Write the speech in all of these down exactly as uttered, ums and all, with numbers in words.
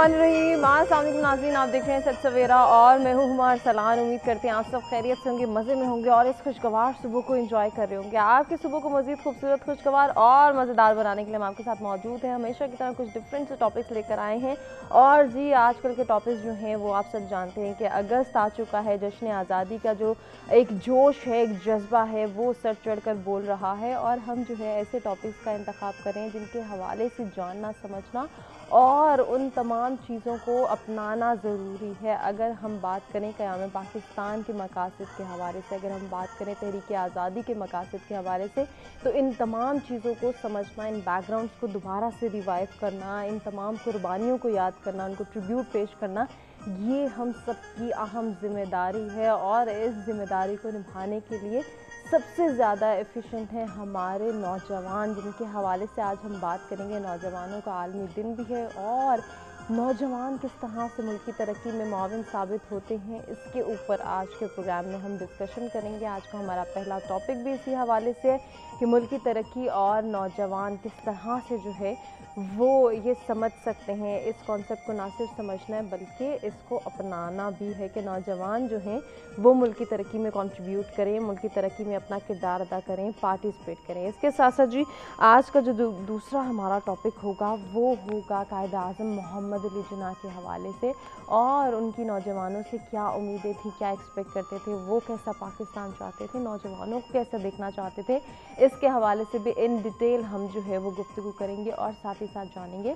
बिस्मिल्लाहिर्रहमानिर्रहीम। अस्सलाम वालेकुम नाज़रीन, आप देख रहे हैं सच सवेरा और मैं हूँ हुमा अरसलान। उम्मीद करते हैं आप सब खैरियत से होंगे, मज़े में होंगे और इस खुशगवार सुबह को एंजॉय कर रहे होंगे। आपकी सुबह को मज़ीद खूबसूरत, खुशगवार और मज़ेदार बनाने के लिए हम आपके साथ मौजूद हैं। हमेशा की तरह कुछ डिफरेंट से टॉपिक्स लेकर आए हैं और जी आजकल के टॉपिक्स जो हैं वो आप सब जानते हैं कि अगस्त आ चुका है। जश्न आज़ादी का जो एक जोश है, एक जज्बा है, वो सर चढ़ कर बोल रहा है और हम जो है ऐसे टॉपिक्स का इंतखाब करें जिनके हवाले से जानना, समझना और उन तमाम चीज़ों को अपनाना ज़रूरी है। अगर हम बात करें क़याम पाकिस्तान के मकासद के हवाले से, अगर हम बात करें तहरीक आज़ादी के मकासद के हवाले से, तो इन तमाम चीज़ों को समझना, इन बैकग्राउंड्स को दोबारा से रिवाइव करना, इन तमाम कुर्बानियों को याद करना, उनको ट्रिब्यूट पेश करना, ये हम सब की अहम ज़िम्मेदारी है। और इस ज़िम्मेदारी को निभाने के लिए सबसे ज़्यादा एफिशिएंट हैं हमारे नौजवान, जिनके हवाले से आज हम बात करेंगे। नौजवानों का आलमी दिन भी है और नौजवान किस तरह से मुल्क की तरक्की में मुआविन साबित होते हैं, इसके ऊपर आज के प्रोग्राम में हम डिस्कशन करेंगे। आज का हमारा पहला टॉपिक भी इसी हवाले से है कि मुल्क की तरक्की और नौजवान किस तरह से जो है वो ये समझ सकते हैं। इस कॉन्सेप्ट को ना सिर्फ समझना है बल्कि इसको अपनाना भी है कि नौजवान जो हैं वो मुल्क की तरक्की में कंट्रीब्यूट करें, मुल्क की तरक्की में अपना किरदार अदा करें, पार्टिसिपेट करें। इसके साथ साथ जी आज का जो दू, दूसरा हमारा टॉपिक होगा वो होगा कायद आज़म मोहम्मद अली जिन्ना के हवाले से और उनकी नौजवानों से क्या उम्मीदें थी, क्या एक्सपेक्ट करते थे, वो कैसा पाकिस्तान चाहते थे, नौजवानों को कैसा देखना चाहते थे। इसके हवाले से भी इन डिटेल हम जो है वो गुफ्तगू करेंगे और साथ ही साथ जानेंगे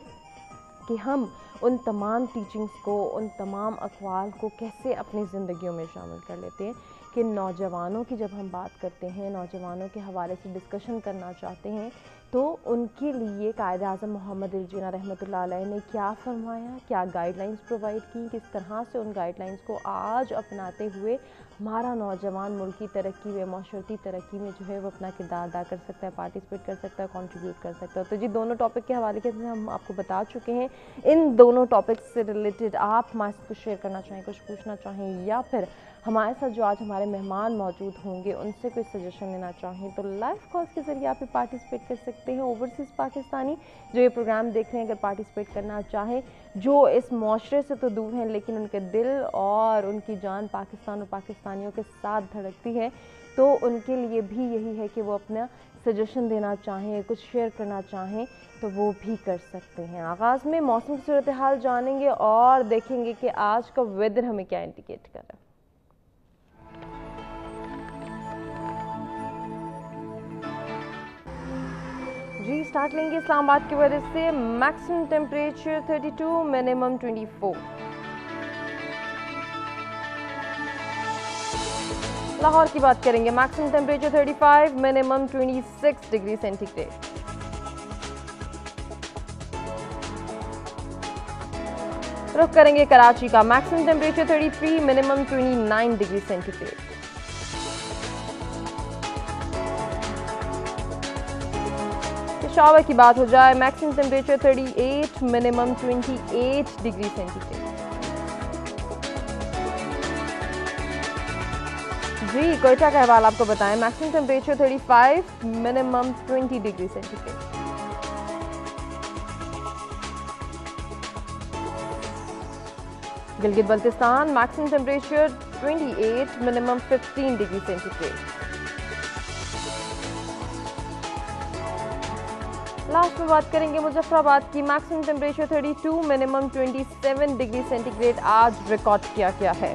कि हम उन तमाम टीचिंग्स को, उन तमाम अक़वाल को कैसे अपनी ज़िंदगियों में शामिल कर लेते हैं कि नौजवानों की जब हम बात करते हैं, नौजवानों के हवाले से डिस्कशन करना चाहते हैं, तो उनके लिए कायद आज़म मोहम्मद अली जिन्ना रहमतुल्लाह अलैह ने क्या फरमाया, क्या गाइडलाइंस प्रोवाइड की, किस तरह से उन गाइडलाइंस को आज अपनाते हुए हमारा नौजवान मुल्क की तरक्की में, माशरती तरक्की में जो है वो अपना किरदार अदा कर सकता है, पार्टिसिपेट कर सकता है, कंट्रीब्यूट कर सकता है। तो जी दोनों टॉपिक के हवाले के हम आपको बता चुके हैं। इन दोनों टॉपिक्स से रिलेटेड आप हमारे साथ कुछ शेयर करना चाहें, कुछ पूछना चाहें या फिर हमारे साथ जो आज हमारे मेहमान मौजूद होंगे उनसे कोई सजेशन लेना चाहें तो लाइव कॉल्स के ज़रिए आप भी पार्टिसिपेट कर सकते हैं। ओवरसीज़ पाकिस्तानी जो ये प्रोग्राम देख रहे हैं, अगर पार्टिसिपेट करना चाहें, जो इस माशरे से तो दूर हैं लेकिन उनके दिल और उनकी जान पाकिस्तान और पाकिस्तानियों के साथ धड़कती है, तो उनके लिए भी यही है कि वो अपना सजेशन देना चाहें, कुछ शेयर करना चाहें तो वो भी कर सकते हैं। आगाज़ में मौसम की सूरत हाल जानेंगे और देखेंगे कि आज का वेदर हमें क्या इंडिकेट कर रहा है। जी स्टार्ट लेंगे इस्लामाबाद की वजह से। Maximum temperature thirty two, minimum twenty four. Lahore की बात करेंगे, maximum temperature thirty five, minimum twenty six degree centigrade. रुख करेंगे कराची का, maximum temperature thirty three, minimum twenty nine degree centigrade. Peshawar की बात हो जाए, maximum temperature thirty eight, minimum twenty eight degree centigrade. जी कोयटा का अहवाल आपको बताएं, maximum temperature thirty five, minimum twenty degree centigrade. Gilgit Baltistan, maximum temperature twenty eight, minimum fifteen degree centigrade. Last में बात करेंगे मुजफ्फराबाद की, maximum temperature thirty two, minimum twenty seven degree centigrade आज रिकॉर्ड किया गया है।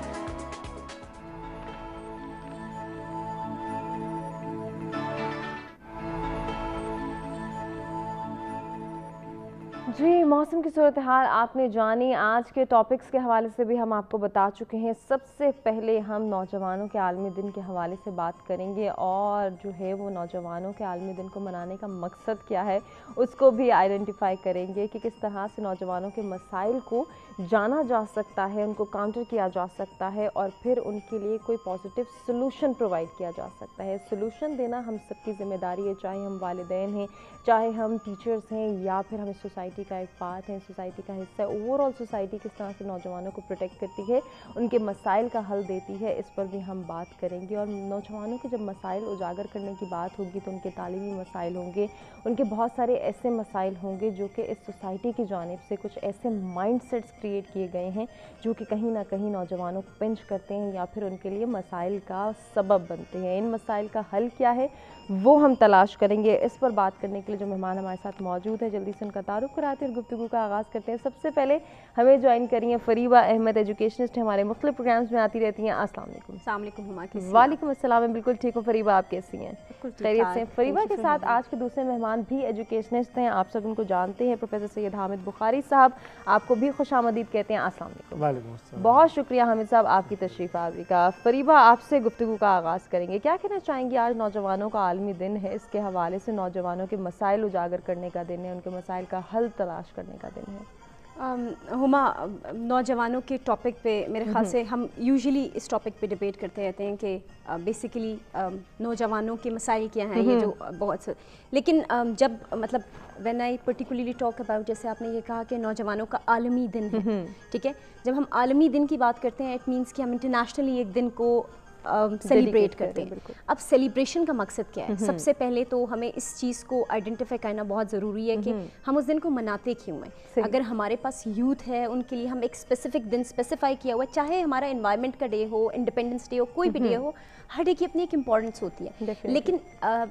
जी मौसम की सूरत हाल आपने जानी। आज के टॉपिक्स के हवाले से भी हम आपको बता चुके हैं। सबसे पहले हम नौजवानों के आलमी दिन के हवाले से बात करेंगे और जो है वो नौजवानों के आलमी दिन को मनाने का मकसद क्या है उसको भी आइडेंटिफाई करेंगे कि किस तरह से नौजवानों के मसाइल को जाना जा सकता है, उनको काउंटर किया जा सकता है और फिर उनके लिए कोई पॉजिटिव सोल्यूशन प्रोवाइड किया जा सकता है। सोल्यूशन देना हम सबकी ज़िम्मेदारी है, चाहे हम वालिदैन हैं, चाहे हम टीचर्स हैं या फिर हम सोसाइटी का एक पार्ट हैं, सोसाइटी का हिस्सा है। ओवरऑल सोसाइटी किस तरह से नौजवानों को प्रोटेक्ट करती है, उनके मसाइल का हल देती है, इस पर भी हम बात करेंगे। और नौजवानों के जब मसाइल उजागर करने की बात होगी तो उनके तालीमी मसाइल होंगे, उनके बहुत सारे ऐसे मसाइल होंगे जो कि इस सोसाइटी की जानिब से कुछ ऐसे माइंड सेट्स क्रिएट किए गए हैं जो कि कहीं ना कहीं नौजवानों को पिंच करते हैं या फिर उनके लिए मसाइल का सबब बनते हैं। इन मसाइल का हल क्या है वो हम तलाश करेंगे। इस पर बात करने के लिए जो मेहमान हमारे साथ मौजूद है, जल्दी से उनका तारुफ कराते हैं और गुफ्तगू का आगाज़ करते हैं। सबसे पहले हमें ज्वाइन करिए फरीबा अहमद, एजुकेशनिस्ट हमारे मुख्तलिफ प्रोग्राम्स में आती रहती हैं। अस्सलाम वालेकुम। अस्सलाम वालेकुम हुमा, कैसी हैं? वालेकुम अस्सलाम, मैं बिल्कुल ठीक हूँ। फरीबा आप कैसी हैं? खैरियत से? फरीबा के साथ आज के दूसरे मेहमान भी एजुकेशनिस्ट हैं, आप सब उनको जानते हैं, प्रोफेसर सैयद हामिद बुखारी साहब, आपको भी खुशामदीद कहते हैं। अस्सलाम वालेकुम। वालेकुम अस्सलाम। बहुत शुक्रिया हामिद साहब आपकी तशरीफ़ आवरी का। फरीबा आपसे गुफ्तगू का आगाज़ करेंगे, क्या कहना चाहेंगी? आज नौजवानों का आलमी दिन है, इसके हवाले से नौजवानों के मसाइल उजागर करने का दिन है, उनके मसाइल का हल तलाश करने का दिन है। हुमा, नौजवानों के टॉपिक पे मेरे ख्याल से हम यूजुअली इस टॉपिक पे डिबेट करते रहते हैं कि बेसिकली नौजवानों के मसाइल क्या हैं, ये जो बहुत से, लेकिन um, जब मतलब when I particularly talk about, जैसे आपने ये कहा कि नौजवानों का आलमी दिन है, ठीक है, जब हम आलमी दिन की बात करते हैं इट मीन्स कि हम इंटरनेशनली एक दिन को सेलिब्रेट uh, करते हैं। अब सेलिब्रेशन का मकसद क्या है? सबसे पहले तो हमें इस चीज़ को आइडेंटिफाई करना बहुत ज़रूरी है कि हम उस दिन को मनाते क्यों हैं। अगर हमारे पास यूथ है, उनके लिए हम एक स्पेसिफिक दिन स्पेसिफाई किया हुआ है, चाहे हमारा एनवायरनमेंट का डे हो, इंडिपेंडेंस डे हो, कोई भी डे हो, हर डे की अपनी एक इम्पॉर्टेंस होती है। लेकिन uh,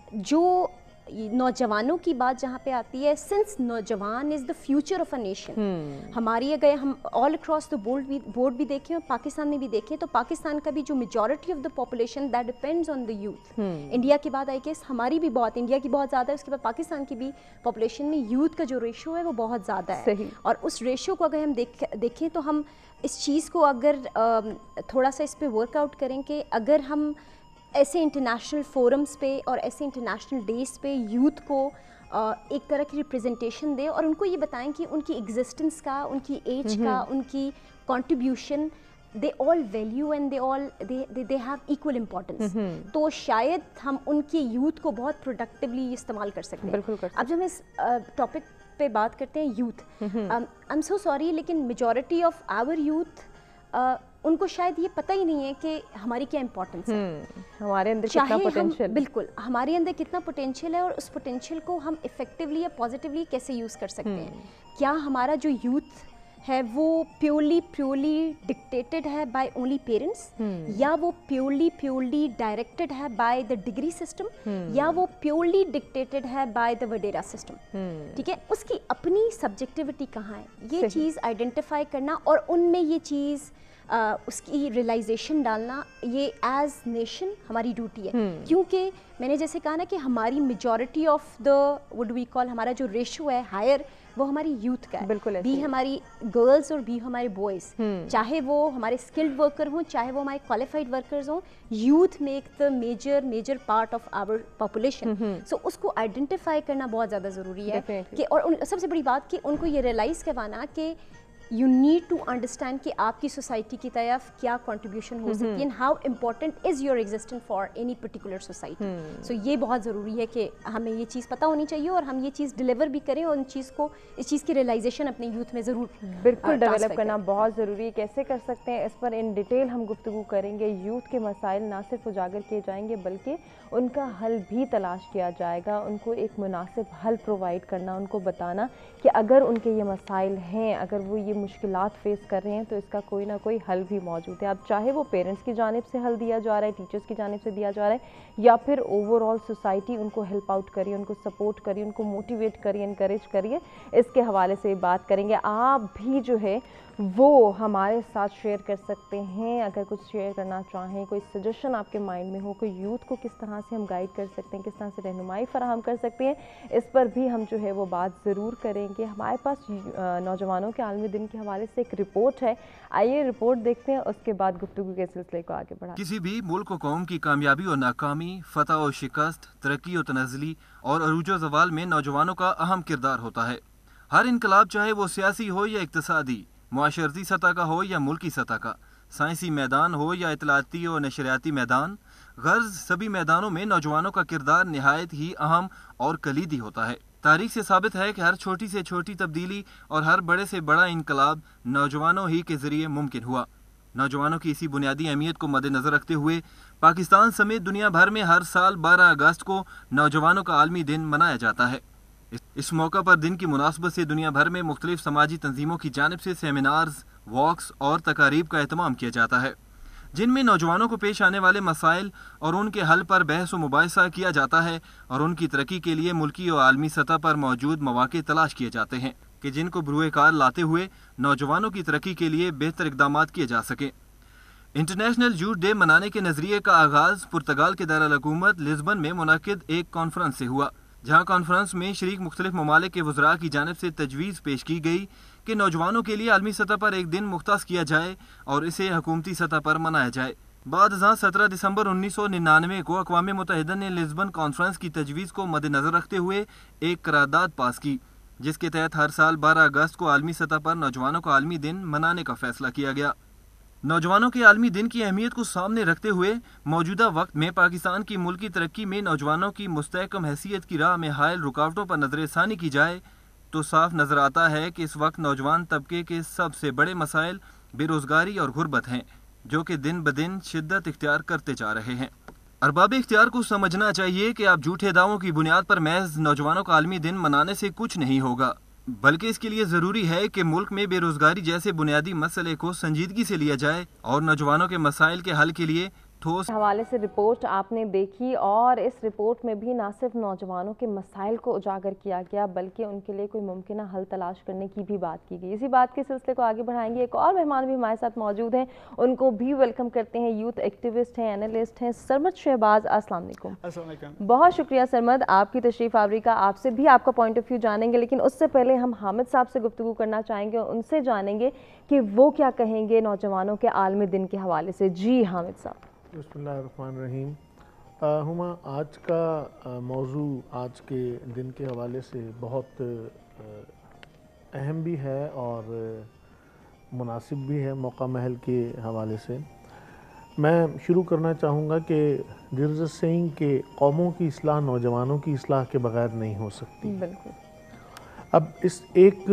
जो नौजवानों की बात जहाँ पे आती है, सिंस नौजवान is the future of a nation, हमारी अगर हम ऑल अक्रॉस द बोर्ड भी बोर्ड भी देखें और पाकिस्तान में भी देखें तो पाकिस्तान का भी जो majority of the population that depends on the youth. India के बाद आई गेस हमारी भी बहुत, इंडिया की बहुत ज़्यादा है, उसके बाद पाकिस्तान की भी पॉपुलेशन में यूथ का जो रेशो है वो बहुत ज़्यादा है। और उस रेशो को अगर हम देख देखें तो हम इस चीज़ को अगर थोड़ा सा इस पर वर्कआउट करें कि अगर हम ऐसे इंटरनेशनल फोरम्स पे और ऐसे इंटरनेशनल डेज पे यूथ को एक तरह की रिप्रेजेंटेशन दें और उनको ये बताएं कि उनकी एग्जिस्टेंस का, उनकी एज का, उनकी contribution, they all value and they all they they have equal importance, तो शायद हम उनके यूथ को बहुत प्रोडक्टिवली इस्तेमाल कर सकते हैं। बिल्कुल कर सकते हैं। अब जब हम इस टॉपिक uh, पे बात करते हैं youth, I am so sorry लेकिन मेजॉरिटी ऑफ आवर यूथ उनको शायद ये पता ही नहीं है कि हमारी क्या इंपॉर्टेंस है, हमारे अंदर कितना पोटेंशियल, बिल्कुल हमारे अंदर कितना पोटेंशियल है और उस पोटेंशियल को हम इफेक्टिवली या पॉजिटिवली कैसे यूज़ कर सकते हैं। क्या हमारा जो यूथ है वो प्योरली प्योरली डिक्टेटेड है बाय ओनली पेरेंट्स, या वो प्योरली प्योरली डायरेक्टेड है बाय द डिग्री सिस्टम, या वो प्योरली डिक्टेटेड है बाय द वडेरा सिस्टम, ठीक है, उसकी अपनी सब्जेक्टिविटी कहाँ है, ये चीज़ आइडेंटिफाई करना और उनमें ये चीज़ Uh, उसकी रियलाइजेशन डालना, ये एज नेशन हमारी ड्यूटी है। hmm. क्योंकि मैंने जैसे कहा ना कि हमारी majority of the what we call, हमारा जो रेशो है हायर, वो हमारी यूथ का है, बिल्कुल भी हमारी गर्ल्स और भी हमारे बॉयज़, hmm. चाहे वो हमारे स्किल्ड वर्कर हों, चाहे वो हमारे क्वालिफाइड वर्कर्स हों, youth make the major major part of our population. So उसको आइडेंटिफाई करना बहुत ज़्यादा ज़रूरी है कि, और उन, सबसे बड़ी बात कि उनको ये रियलाइज़ करवाना कि यू नीड टू अंडरस्टैंड कि आपकी सोसाइटी की तरफ क्या कंट्रीब्यूशन हो सकती है and how important is your existence for any particular society. So ये बहुत ज़रूरी है कि हमें ये चीज़ पता होनी चाहिए और हम ये चीज़ डिलीवर भी करें और उन चीज़ को, इस चीज़ की रियलाइजेशन अपने यूथ में ज़रूर बिल्कुल डेवलप करना बहुत ज़रूरी है। कैसे कर सकते हैं, इस पर इन डिटेल हम गुफ्तगू करेंगे। यूथ के मसाइल ना सिर्फ उजागर किए जाएंगे बल्कि उनका हल भी तलाश किया जाएगा, उनको एक मुनासिब हल प्रोवाइड करना, उनको बताना कि अगर उनके ये मसाइल हैं, अगर वो ये मुश्किलात फेस कर रहे हैं तो इसका कोई ना कोई हल भी मौजूद है। अब चाहे वो पेरेंट्स की जानिब से हल दिया जा रहा है, टीचर्स की जानिब से दिया जा रहा है, या फिर ओवरऑल सोसाइटी उनको हेल्प आउट करिए, उनको सपोर्ट करिए, उनको मोटिवेट करिए, इनकरेज करिए, इसके हवाले से बात करेंगे। आप भी जो है वो हमारे साथ शेयर कर सकते हैं, अगर कुछ शेयर करना चाहें, कोई सजेशन आपके माइंड में हो, कोई यूथ को किस तरह से हम गाइड कर सकते हैं, किस तरह से रहनुमाई फराहम कर सकते हैं, इस पर भी हम जो है वो बात ज़रूर करेंगे। हमारे पास नौजवानों के आलमी दिन के हवाले से एक रिपोर्ट है, आइए रिपोर्ट देखते हैं, उसके बाद गुफ्तगू के सिलसिले को आगे बढ़ा। किसी भी मुल्क व कौम की कामयाबी और नाकामी, फतह और शिकस्त, तरक्की और तनज़ली और अरूज व ज़वाल में नौजवानों का अहम किरदार होता है। हर इनकलाब, चाहे वो सियासी हो या इक्तिसादी, मुआशरती सतह का हो या मुल्की सतह का, साइंसी मैदान हो या इतलाती और नशरियाती मैदान, गर्ज सभी मैदानों में नौजवानों का किरदार निहायत ही अहम और कलीदी होता है। तारीख से साबित है कि हर छोटी से छोटी तब्दीली और हर बड़े से बड़ा इनकलाब नौजवानों ही के जरिए मुमकिन हुआ। नौजवानों की इसी बुनियादी अहमियत को मद्देनजर रखते हुए पाकिस्तान समेत दुनिया भर में हर साल बारह अगस्त को नौजवानों का आलमी दिन मनाया जाता है। इस, इस मौका पर दिन की मुनासबत से दुनिया भर में मुख्तलिफ समाजी तंजीमों की जानिब से सेमिनार्स, वॉक्स और तकारीब का एहतमाम किया जाता है, जिनमें नौजवानों को पेश आने वाले मसाइल और उनके हल पर बहस व मुबाहिसा किया जाता है और उनकी तरक्की के लिए मुल्की और आलमी सतह पर मौजूद मौके तलाश किए जाते हैं कि जिनको बरूए कार लाते हुए नौजवानों की तरक्की के लिए बेहतर इकदाम किए जा सकें। इंटरनेशनल यूथ डे मनाने के नजरिए का आगाज पुर्तगाल के दारुल हुकूमत लिस्बन में मुनक्किद एक कॉन्फ्रेंस से हुआ, जहाँ कॉन्फ्रेंस में शरीक मुख्तलिफ ममालिक के वज़रा की जानिब से तजवीज़ पेश की गई कि नौजवानों के लिए आलमी सतह पर एक दिन मुख्तस किया जाए और इसे हुकूमती सतह पर मनाया जाए। बाद अज़ां सत्रह दिसंबर उन्नीस सौ निन्यानवे को अक़वाम मुत्तहिदा ने लिस्बन कॉन्फ्रेंस की तजवीज़ को मद्देनज़र रखते हुए एक करारदाद पास की, जिसके तहत हर साल बारह अगस्त को आलमी सतह पर नौजवानों का आलमी दिन मनाने का फैसला किया गया। नौजवानों के आलमी दिन की अहमियत को सामने रखते हुए मौजूदा वक्त में पाकिस्तान की मुल्की तरक्की में नौजवानों की मुस्तहकम हैसियत की राह में हायल रुकावटों पर नजरसानी की जाए तो साफ नजर आता है कि इस वक्त नौजवान तबके के सबसे बड़े मसाइल बेरोजगारी और गुर्बत हैं, जो कि दिन ब दिन शिद्दत इख्तियार करते जा रहे हैं। अरबाब इख्तियार को समझना चाहिए कि आप झूठे दावों की बुनियाद पर महज नौजवानों का आलमी दिन मनाने से कुछ नहीं होगा, बल्कि इसके लिए ज़रूरी है कि मुल्क में बेरोजगारी जैसे बुनियादी मसले को संजीदगी से लिया जाए और नौजवानों के मसाइल के हल के लिए ठोस हवाले से रिपोर्ट आपने देखी और इस रिपोर्ट में भी ना सिर्फ नौजवानों के मसाइल को उजागर किया गया बल्कि उनके लिए कोई मुमकिन हल तलाश करने की भी बात की गई। इसी बात के सिलसिले को आगे बढ़ाएंगे। एक और मेहमान भी हमारे साथ मौजूद हैं, उनको भी वेलकम करते हैं। यूथ एक्टिविस्ट हैं, एनालिस्ट हैं, सरमद शहबाज। अस्सलाम वालेकुम। बहुत शुक्रिया सरमद आपकी तशरीफ़ आवरी का। आपसे भी आपका पॉइंट ऑफ व्यू जानेंगे, लेकिन उससे पहले हम हामिद साहब से गुफ्तगू करना चाहेंगे और उनसे जानेंगे कि वो क्या कहेंगे नौजवानों के आलमी दिन के हवाले से। जी हामिद साहब। बिस्मिल्लाहिर्रहमानिर्रहीम। हुमा, आज का मौजू आज के दिन के हवाले से बहुत अहम भी है और मुनासिब भी है मौका महल के हवाले से। मैं शुरू करना चाहूँगा कि देयर इज़ अ सेइंग कि कौमों की इस्लाह नौजवानों की इस्लाह के बगैर नहीं हो सकती। बिल्कुल। अब इस एक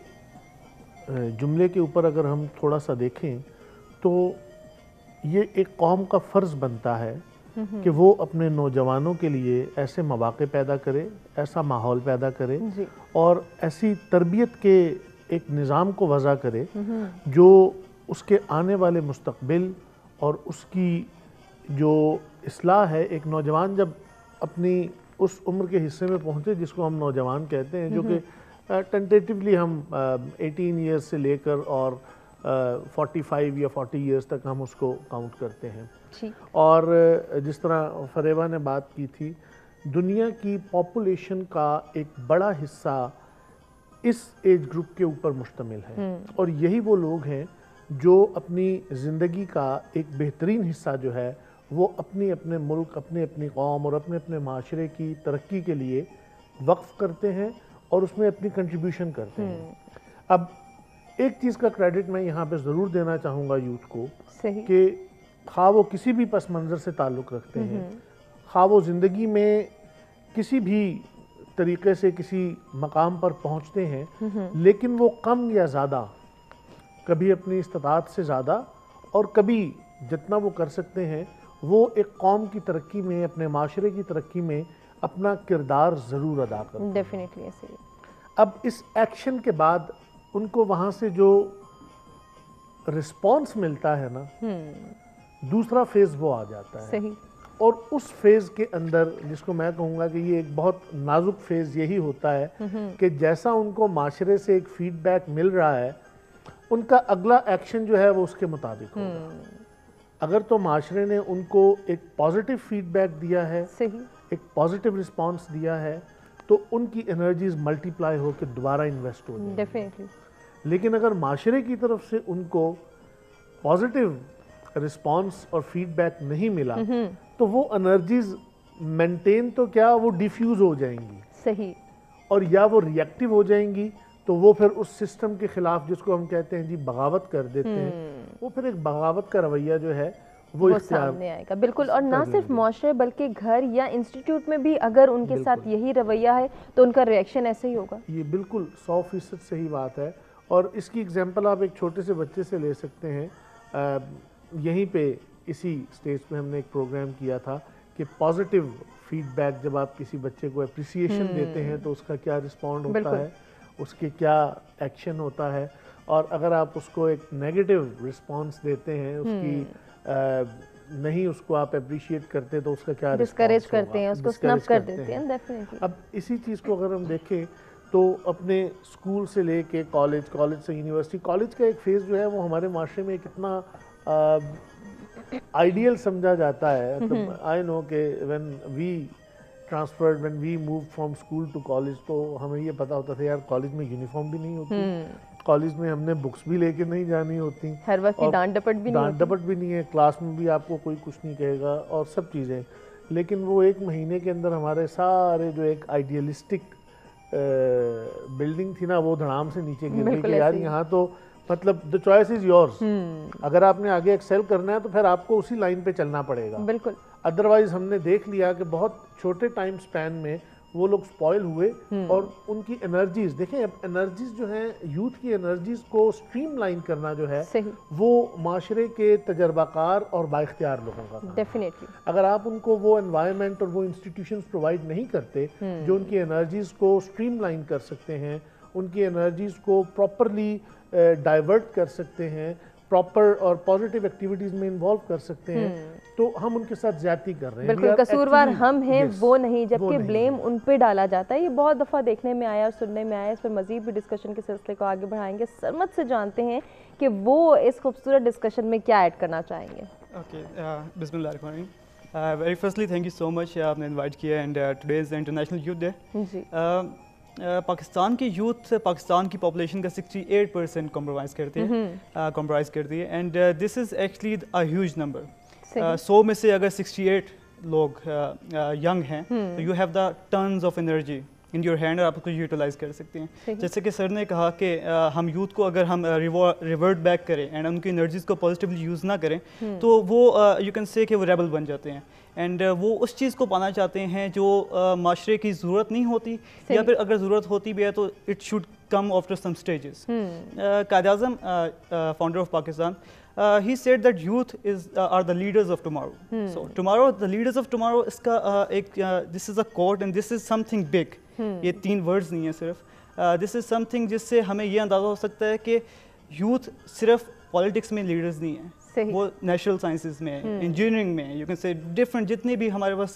जुमले के ऊपर अगर हम थोड़ा सा देखें तो ये एक कौम का फ़र्ज़ बनता है कि वो अपने नौजवानों के लिए ऐसे मौक़े पैदा करे, ऐसा माहौल पैदा करे और ऐसी तरबियत के एक निज़ाम को वज़ा करे जो उसके आने वाले मुस्तक़बिल और उसकी जो इस्लाह है। एक नौजवान जब अपनी उस उम्र के हिस्से में पहुँचे जिसको हम नौजवान कहते हैं, जो कि टेंटेटिवली हम एटीन ईयर्स से लेकर और फोर्टी फाइव या फोर्टी ईयर्स तक हम उसको काउंट करते हैं। और जिस तरह फरेबा ने बात की थी, दुनिया की पॉपुलेशन का एक बड़ा हिस्सा इस एज ग्रुप के ऊपर मुश्तमिल है और यही वो लोग हैं जो अपनी ज़िंदगी का एक बेहतरीन हिस्सा जो है वो अपनी अपने मुल्क, अपने अपनी कौम और अपने अपने माशरे की तरक्की के लिए वक्फ करते हैं और उसमें अपनी कंट्रीब्यूशन करते हैं। अब एक चीज़ का क्रेडिट मैं यहाँ पे ज़रूर देना चाहूँगा यूथ को कि खा वो किसी भी पस मंज़र से ताल्लुक़ रखते हैं, खा वो ज़िंदगी में किसी भी तरीक़े से किसी मकाम पर पहुँचते हैं, लेकिन वो कम या ज़्यादा, कभी अपनी इस्तिताअत से ज़्यादा और कभी जितना वो कर सकते हैं वो एक कौम की तरक्की में, अपने माशरे की तरक्की में अपना किरदार ज़रूर अदा करते हैं। डेफिनेटली ऐसे ही। अब इस एक्शन के बाद उनको वहाँ से जो रिस्पॉन्स मिलता है ना, दूसरा फेज़ वो आ जाता है। सही। और उस फेज़ के अंदर जिसको मैं कहूँगा कि ये एक बहुत नाजुक फेज़ यही होता है कि जैसा उनको माशरे से एक फीडबैक मिल रहा है, उनका अगला एक्शन जो है वो उसके मुताबिक होगा। अगर तो माशरे ने उनको एक पॉजिटिव फीडबैक दिया है, सही, एक पॉजिटिव रिस्पॉन्स दिया है, तो उनकी एनर्जीज मल्टीप्लाई होकर दोबारा इन्वेस्ट हो जाएंगी। डेफिनेटली। लेकिन अगर माशरे की तरफ से उनको पॉजिटिव रिस्पॉन्स और फीडबैक नहीं मिला तो वो एनर्जीज मेंटेन तो क्या, वो डिफ्यूज हो जाएंगी। सही। और या वो रिएक्टिव हो जाएंगी تو وہ پھر اس سسٹم کے خلاف جس کو ہم کہتے ہیں جی بغاوت کر دیتے ہیں, وہ پھر ایک بغاوت کا رویہ جو ہے وہ اختیار سامنے آئے گا. بالکل, اور نہ صرف معاشرے بلکہ گھر یا انسٹیٹیوٹ میں بھی اگر ان کے ساتھ یہی رویہ ہے تو ان کا ریئیکشن ایسے ہی ہوگا. یہ بالکل سو فیصد صحیح بات ہے, اور اس کی اگزامپل آپ ایک چھوٹے سے بچے سے لے سکتے ہیں. یہیں پہ اسی اسٹیج پہ ہم نے ایک پروگرام کیا تھا کہ پازیٹیو فیڈ بیک جب آپ کسی بچے کو اپریسیشن دیتے ہیں تو اس کا کیا رسپونڈ ہوتا ہے, اس کے کیا ایکشن ہوتا ہے, اور اگر آپ اس کو ایک نیگیٹو رسپانس دیتے ہیں, اس کی نہیں اس کو آپ اپریشیٹ کرتے تو اس کا کیا ڈسکریج کرتے ہیں, اس کو سنپ کر دیتے ہیں. اب اسی چیز کو اگر ہم دیکھیں تو اپنے اسکول سے لے کے کالج, کالج سے یونیورسٹی, کالج کا ایک فیز جو ہے وہ ہمارے معاشرے میں کتنا آئیڈیل سمجھا جاتا ہے. آئی نو کہ when we transferred when we move from school to college تو ہمیں یہ پتا ہوتا تھا یار کالج میں یونیفارم بھی نہیں ہوتی, کالج میں ہم نے بکس بھی لے کے نہیں جانی ہوتی, ہر وقت ڈانٹ ڈپٹ بھی ڈانٹ ڈپٹ بھی نہیں ہے, کلاس میں بھی آپ کو کوئی کچھ نہیں کہے گا اور سب چیزیں. لیکن وہ ایک مہینے کے اندر ہمارے سارے جو ایک آئیڈیلسٹک بلڈنگ تھی نا وہ دھڑام سے نیچے گر گئی کہ یار یہاں تو مطلب the choice is yours. اگر آپ نے آگے ایکسیل کرنا ہے تو پھر آپ کو اسی لائن پہ چلنا پڑے گا. بالکل. ادروائز ہم نے دیکھ لیا کہ بہت چھوٹے ٹائم سپین میں وہ لوگ سپوائل ہوئے, اور ان کی انرجیز دیکھیں, اب انرجیز جو ہیں یوتھ کی انرجیز کو سٹریم لائن کرنا جو ہے وہ معاشرے کے تجربہ کار اور بااختیار لوگوں کا کام. ڈیفینیٹلی اگر آپ ان کو وہ انوائرمنٹ اور وہ انسٹیٹیوشنز پرووائڈ نہیں کرتے جو ان کی انرجیز کو سٹریم لائن کر سکتے ہیں, ان کی انرجیز کو پراپرلی ڈائیورٹ کر سکتے ہیں, پراپر اور پازیٹیو ایکٹیویٹیز میں انوالو کر سکتے ہیں, تو ہم ان کے ساتھ زیادتی کر رہے ہیں. بالکل, قصوروار ہم ہیں وہ نہیں, جبکہ بلیم ان پہ ڈالا جاتا ہے. یہ بہت دفعہ دیکھنے میں آیا اور سننے میں آیا. اس پر مزید بھی ڈسکشن کے سلسلے کو آگے بڑھائیں گے. سرمد سے جانتے ہیں کہ وہ اس خوبصورت ڈسکشن میں کیا ایڈ کرنا چاہیں گے. اوکے, بسم اللہ الرحمن الرحیم. Very firstly thank you so much, آپ نے انوائٹ کیا, and today is international youth day. جی, پاکستان کی یوتھ پاکستان کی پاپولیشن کا سکسٹی ایٹ پرسینٹ کمپرومائز کرتی ہے, کمپرومائز کرتی ہے, and this is actually a huge number. سو میں سے اگر سکسٹی ایٹ لوگ ینگ ہیں تو you have the tons of energy in your hand, اور آپ اس کو یوٹیلائز کر سکتے ہیں. جیسے کہ سر نے کہا کہ ہم یوتھ کو اگر ہم ریورٹ بیک کریں اینڈ ان کی انرجیز کو پازیٹیولی یوز نہ کریں تو وہ یو کین سے کہ وہ ریبل بن جاتے ہیں, اینڈ وہ اس چیز کو پانا چاہتے ہیں جو معاشرے کی ضرورت نہیں ہوتی, یا پھر اگر ضرورت ہوتی بھی ہے تو it should come after some stages. Quaid Azam, founder of Pakistan, he said that youth is uh, are the leaders of tomorrow. Hmm. So tomorrow, the leaders of tomorrow, iska uh, ek, uh, this is a quote and this is something big. یہ تین words نہیں ہیں صرف. دس is some thing جس سے ہمیں یہ اندازہ ہو سکتا ہے کہ یوتھ صرف پالیٹکس میں لیڈرز نہیں ہیں, وہ نیچرل سائنسز میں, انجینئرنگ میں, یو کین سے ڈفرنٹ جتنے بھی ہمارے پاس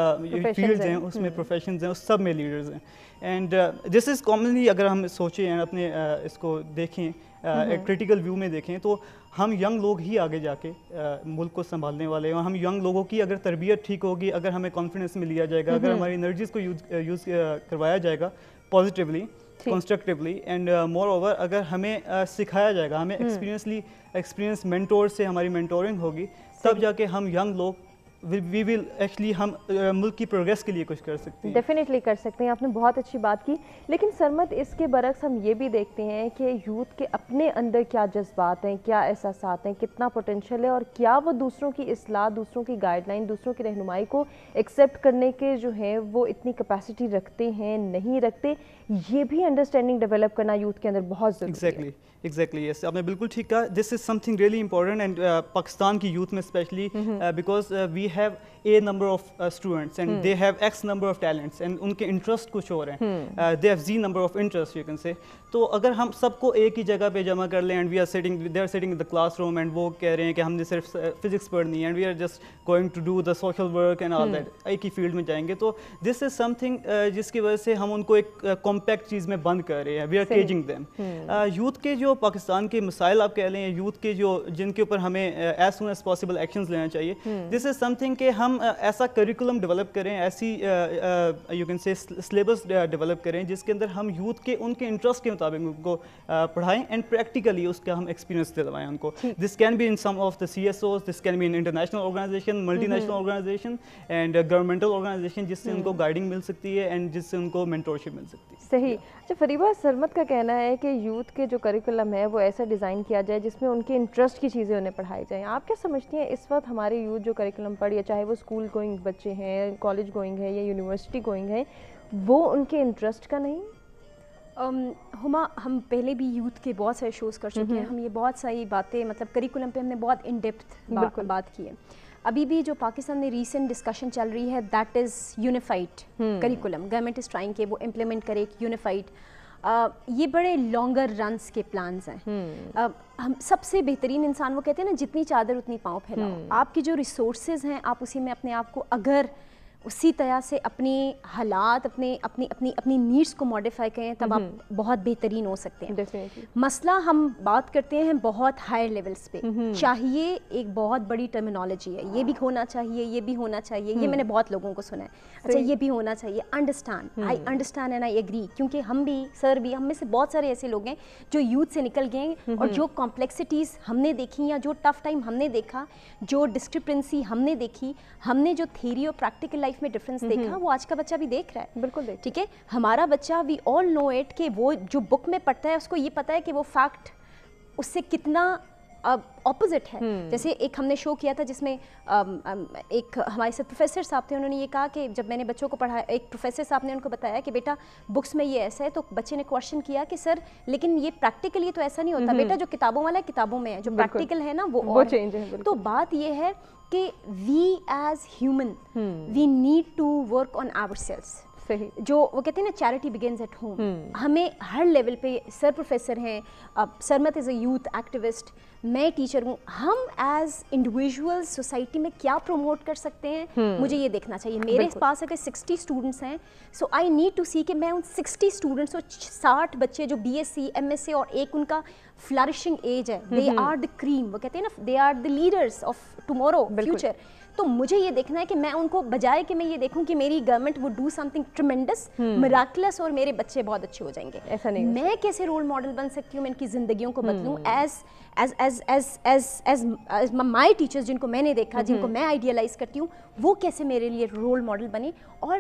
فیلڈز ہیں اس میں پروفیشنز ہیں, اس سب میں لیڈرز ہیں. اینڈ دس از کامنلی اگر ہم سوچیں اینڈ اپنے اس کو دیکھیں کریٹیکل ویو میں دیکھیں تو ہم ینگ لوگ ہی آگے جا کے ملک کو سنبھالنے والے ہیں, اور ہم ینگ لوگوں کی اگر تربیت ٹھیک ہوگی, اگر ہمیں کانفیڈنس میں لیا جائے گا, اگر ہماری انرجیز کو یوز یوز کروایا جائے گا positively, constructively, and moreover اگر ہمیں سکھایا جائے گا, ہمیں ایکسپیرینسلی ایکسپیرینس مینٹور سے ہماری مینٹورنگ ہوگی, تب جا کے ہم ینگ لوگ وی ول ایکچولی ہم ملک کی پروگریس کے لیے کچھ کر سکتے ہیں. ڈیفینیٹلی کر سکتے ہیں, آپ نے بہت اچھی بات کی. لیکن سرمد, اس کے برعکس ہم یہ بھی دیکھتے ہیں کہ یوتھ کے اپنے اندر کیا جذبات ہیں, کیا احساسات ہیں, کتنا پوٹینشیل ہے, اور کیا وہ دوسروں کی اصلاح, دوسروں کی گائیڈ لائن, دوسروں کی رہنمائی کو ایکسیپٹ کرنے کے جو ہیں وہ اتنی کیپیسٹی رکھتے ہیں, نہیں رکھتے. یہ بھی انڈرسٹینڈنگ ڈیولپ کرنا یوتھ کے اندر بہت ضروری ہے. ایگزیکٹلی ایگزیکٹلی یس, آپ نے بالکل ٹھیک کہا. This is something really important, and Pakistan کی یوتھ میں specially because we have a number of students and they have X number of talents, and ان کے انٹرسٹ کچھ اور ہیں, they have Z number of interest you can say. تو اگر ہم سب کو ایک ہی جگہ پہ جمع کر لیں, and we are sitting they are sitting in the classroom, and وہ کہہ رہے ہیں کہ ہم نے صرف فزکس پڑھنی ہے, and we are just going to do the social work and all that, ایک ہی فیلڈ میں جائیں گے, تو دس از سم تھنگ جس کی وجہ سے ہم ان کو ایک کمپیکٹ چیز میں بند کر رہے ہیں, we are caging them. Youth کے جو پاکستان کے مسائل آپ کہہ لیں, یوتھ کے جو جن کے اوپر ہمیں as soon as possible actions لینا چاہیے, دس از سم تھنگ کہ ہم ایسا کریکولم ڈیولپ کریں, ایسی you can say syllabus develop کریں جس کے اندر ہم یوتھ کے ان کے انٹرسٹ کے مطابق मुताबिक उनको पढ़ाएं एंड प्रैक्टिकली उसका हम एक्सपीरियंस दिलवाएं उनको. This can be in some of the C S Os, this can be in international organization, multinational organization and governmental organization, जिससे उनको गाइडिंग मिल सकती है एंड जिससे उनको मेंटोरशिप मिल सकती है. सही. अच्छा फरीबा, सरमत का कहना है कि यूथ के जो करिकुलम है वो ऐसा डिज़ाइन किया जाए जिसमें उनके इंटरेस्ट की चीज़ें उन्हें पढ़ाई जाएँ. आप क्या समझती हैं इस वक्त हमारे यूथ जो करिकुलम पढ़, या चाहे वो स्कूल गोइंग बच्चे हैं, कॉलेज गोइंग है या यूनिवर्सिटी गोइंग है, वो उनके इंटरेस्ट का नहीं? um, हुमा, हम पहले भी यूथ के बहुत सारे शोज़ कर चुके हैं. हम ये बहुत सारी बातें, मतलब करिकुलम पे हमने बहुत इन डेप्थ बा, बात की है. अभी भी जो पाकिस्तान में रीसेंट डिस्कशन चल रही है, that is unified curriculum. Government is trying के वो इम्प्लीमेंट करे एक यूनिफाइड. Uh, ये बड़े लॉन्गर रन्स के प्लान्स हैं. uh, हम सबसे बेहतरीन इंसान वो कहते हैं ना, जितनी चादर उतनी पाँव फैलाओ. आपकी जो रिसोर्सेज हैं, आप उसी में अपने आप को अगर उसी तरह से अपनी हालात, अपने अपनी अपनी अपनी नीड्स को मॉडिफाई करें, तब आप बहुत बेहतरीन हो सकते हैं. Definitely. मसला हम बात करते हैं बहुत हायर लेवल्स पे. चाहिए एक बहुत बड़ी टर्मिनोलॉजी है, ये भी होना चाहिए, ये भी होना चाहिए. ये मैंने बहुत लोगों को सुना है. अच्छा ये भी होना चाहिए. Understand, I understand and I agree, क्योंकि हम भी, सर भी, हम में से बहुत सारे ऐसे लोग हैं जो यूथ से निकल गए हैं और जो कॉम्प्लेक्सिटीज़ हमने देखी या जो टफ टाइम हमने देखा, जो डिस्क्रिपेंसी हमने देखी, हमने जो थ्योरी और प्रैक्टिकल लाइफ में डिफरेंस देखा, वो आज का बच्चा भी देख रहा है. बिल्कुल देख. ठीक है, हमारा बच्चा, वी ऑल नो इट, कि वो जो बुक में पढ़ता है उसको ये पता है कि वो फैक्ट उससे कितना ऑपोजिट है. जैसे एक हमने शो किया था जिसमें um, um, एक हमारे साथ प्रोफेसर साहब थे, उन्होंने ये कहा कि जब मैंने बच्चों को पढ़ाया, एक प्रोफेसर साहब ने उनको बताया कि बेटा बुक्स में ये ऐसा है, तो बच्चे ने क्वेश्चन किया कि सर लेकिन ये प्रैक्टिकली तो ऐसा नहीं होता. बेटा जो किताबों वाला है किताबों में है, जो प्रैक्टिकल है ना वो वो और चेंज है. तो बात ये है कि we as human we need to work on ourselves. सही. जो वो कहते हैं ना, चैरिटी बिगिंस एट होम. हमें हर लेवल पे, सर प्रोफेसर हैं, अब Sarmat is a youth activist, मैं टीचर हूँ, हम एज इंडिविजुअल्स सोसाइटी में क्या प्रमोट कर सकते हैं, मुझे ये देखना चाहिए. मेरे पास अगर सिक्सटी स्टूडेंट्स हैं, सो आई नीड टू सी कि मैं उन सिक्सटी स्टूडेंट्स और साठ बच्चे जो B S C M S C और एक उनका फ्लरिशिंग एज है, दे आर द क्रीम, वो कहते हैं ना, they are the leaders of tomorrow future. तो मुझे ये देखना है कि मैं उनको, बजाय कि मैं ये देखूं कि मेरी गवर्नमेंट वो डू समथिंग ट्रेमेंडस, मिराकुलस और मेरे बच्चे बहुत अच्छे हो जाएंगे, ऐसा नहीं. मैं कैसे रोल मॉडल बन सकती हूँ, मैं इनकी जिंदगियों को बदलूं as as as as as as my teachers, जिनको मैंने देखा, जिनको मैं आइडियलाइज करती हूँ, वो कैसे मेरे लिए रोल मॉडल बने, और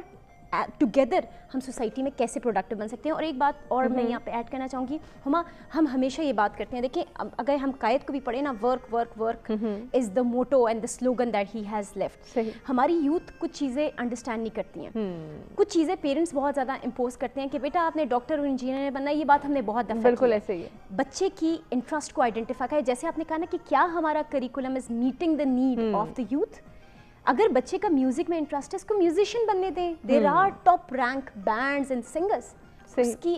टुगेदर हम सोसाइटी में कैसे प्रोडक्टिव बन सकते हैं. और एक बात और मैं यहाँ पे ऐड करना चाहूँगी, हुमा, हम हमेशा ये बात करते हैं, देखिए अगर हम कायद को भी पढ़े ना, work work work is the motto and the slogan that he has left. हमारी यूथ कुछ चीज़ें अंडरस्टैंड नहीं करती हैं. कुछ चीज़ें पेरेंट्स बहुत ज़्यादा इम्पोज करते हैं कि बेटा आपने डॉक्टर और इंजीनियर बनना है. ये बात हमने बहुत दफ़ा, बिल्कुल ऐसे ही है. बच्चे की इंटरेस्ट को आइडेंटिफाई करें. जैसे आपने कहा ना कि क्या हमारा curriculum is meeting the need of the youth. अगर बच्चे का म्यूजिक में इंटरेस्ट है, इसको म्यूजिशियन बनने दें. There are top rank bands and singers. उसकी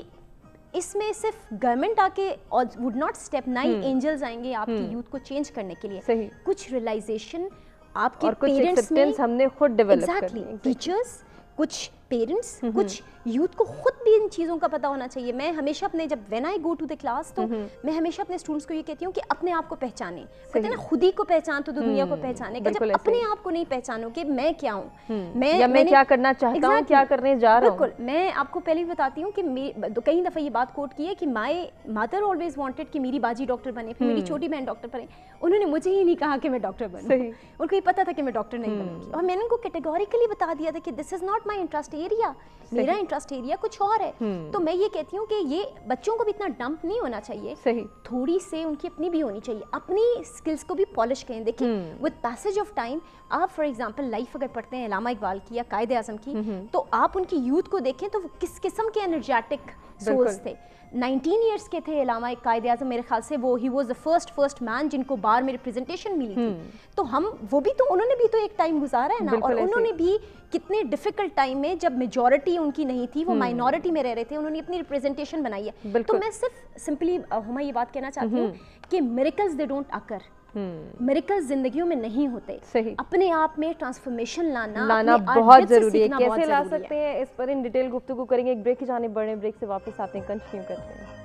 इसमें सिर्फ गवर्नमेंट आके और would not step, nine angels आएंगे आपकी यूथ को चेंज करने के लिए. सही. कुछ रियलाइजेशन आपके और कुछ पेरेंट्स में हमने खुद डेवलप एग्जैक्टली, टीचर्स, कुछ पेरेंट्स, कुछ यूथ को खुद भी इन चीज़ों का पता होना चाहिए. मैं हमेशा अपने, जब when I go to the class, तो मैं हमेशा अपने स्टूडेंट्स को ये कहती हूँ कि अपने आप को पहचाने. कहते हैं ना, खुद ही को पहचान तो दुनिया को पहचाने. जब अपने आप को नहीं पहचानो कि मैं क्या हूँ, मैं या मैं क्या करना चाहता हूँ, क्या करने जा रहा हूँ. बिल्कुल. मैं आपको पहले भी बताती हूँ कि कई दफ़ा ये बात कोट की है कि माई मदर ऑलवेज वांटेड कि मेरी बाजी डॉक्टर बने, फिर मेरी छोटी बहन डॉक्टर बने. उन्होंने मुझे ही नहीं कहा कि मैं डॉक्टर बनूँ. उनको ये पता था कि मैं डॉक्टर नहीं बनूँगी, और मैंने उनको कैटेगोरिकली बता दिया था कि this is not my interest area, मेरा इंटरेस्ट एरिया कुछ और है. तो मैं ये कहती हूँ कि ये बच्चों को भी इतना डंप नहीं होना चाहिए. सही. थोड़ी से उनकी अपनी भी होनी चाहिए, अपनी स्किल्स को भी पॉलिश करें. देखिए विद पैसेज ऑफ टाइम, आप फॉर एग्जांपल लाइफ अगर पढ़ते हैं इलामा इकबाल की या कायदे आज़म की, तो आप उनकी यूथ को देखें तो वो किस किस्म के एनर्जेटिक सोल्स थे. नाइनटीन इयर्स के थे इलामा कायदे आज़म, मेरे ख्याल से वो ही was the first first man जिनको बार में रिप्रेजेंटेशन मिली थी. तो हम वो भी तो, उन्होंने भी तो एक टाइम गुजारा है ना, और उन्होंने भी कितने डिफिकल्ट टाइम में, जब मेजॉरिटी उनकी नहीं थी, वो माइनॉरिटी में रह रहे थे, उन्होंने अपनी रिप्रेजेंटेशन बनाई है. तो मैं सिर्फ सिंपली हुमा ये बात कहना चाहती हूँ कि miracles they don't occur. Miracles जिंदगियों में नहीं होते. सही. अपने आप में ट्रांसफॉर्मेशन लाना लाना बहुत जरूरी है. कैसे ला सकते हैं, इस पर इन डिटेल गुफ्तगू करेंगे. एक ब्रेक की जाने बढ़े, ब्रेक से वापस आते हैं, कंटिन्यू करते हैं.